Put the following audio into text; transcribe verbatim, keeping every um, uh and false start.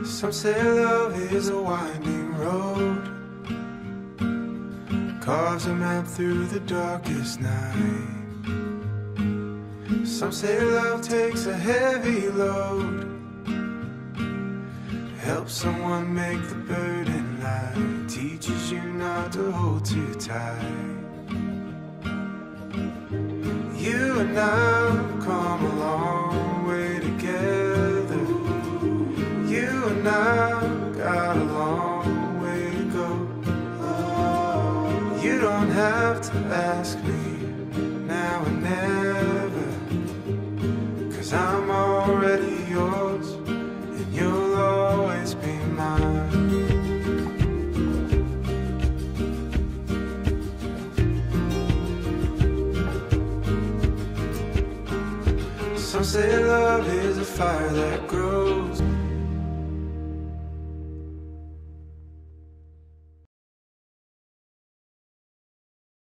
Some say love is a winding road, carves a map through the darkest night. Some say love takes a heavy load, helps someone make the burden light, teaches you not to hold too tight. You and I have come a long way together. You and I got a long way to go. You don't have to ask me now or never, 'cause I'm already yours and you'll always be mine. Some say love is a fire that grows